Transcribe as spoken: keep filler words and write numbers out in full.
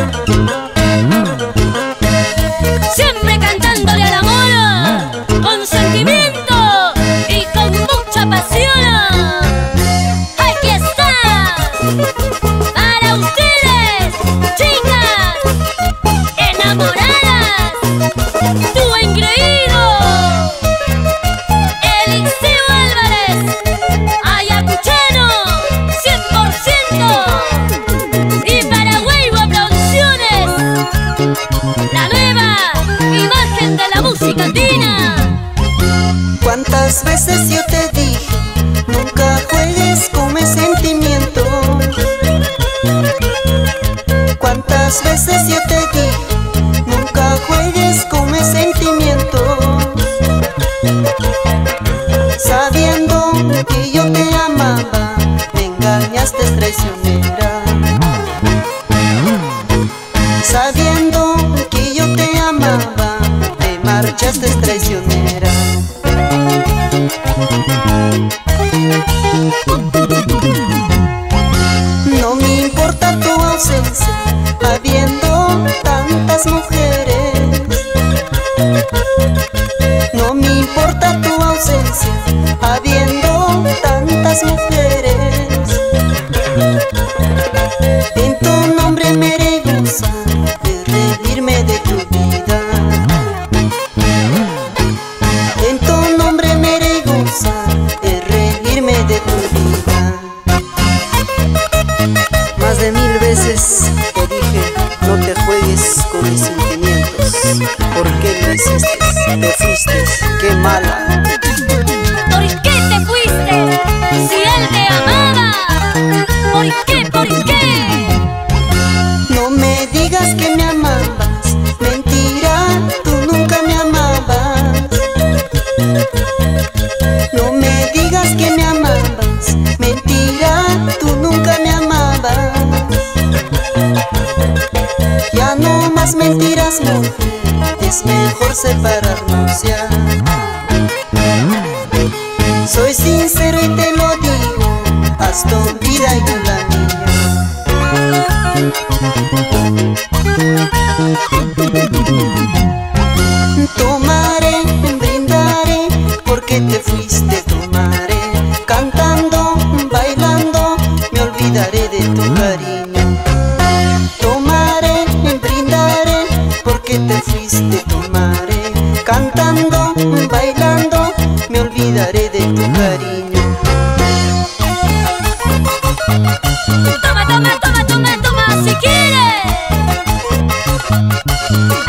Siempre cantándole al amor, con sentimiento y con mucha pasión. ¡Aquí está! Para ustedes, chicas enamoradas, tu engreído Eliseo Álvarez, ayacuchano, cien por ciento. Y para Weibo Producciones, la nueva imagen de la música andina. ¿Cuántas veces yo te dije, nunca juegues con mis sentimientos? ¿Cuántas veces yo te dije, nunca juegues con mis sentimientos? Sabiendo que yo te amaba, me engañaste, traicionera. Sabiendo que yo te amaba, te marchaste, traicionera. No me importa tu ausencia, habiendo tantas mujeres. No me importa tu ausencia, habiendo tantas mujeres. En tu nombre me rehúsa de reírme de tu vida. En tu nombre me rehúsa de reírme de tu vida. Más de mil veces te dije, no te juegues con mis sentimientos. ¿Por qué lo hiciste? Te fuiste, qué mala. ¿Por qué te fuiste? Si él te amaba. ¿Por qué? ¿Por qué? No me digas que me amabas, mentira, tú nunca me amabas. No me digas que me amabas, mentira, tú nunca me amabas. Ya no más mentiras, mujer, es mejor separarnos ya. Soy sincero y te lo digo, haz tu vida y yo la mía. Tomaré, brindaré, porque te fuiste, tomaré. Cantando, bailando, me olvidaré de tu cariño. Tomaré, brindaré, porque te fuiste, tomaré. Cantando, bailando, me olvidaré de tu cariño. Toma, toma, toma, toma, toma, si quieres.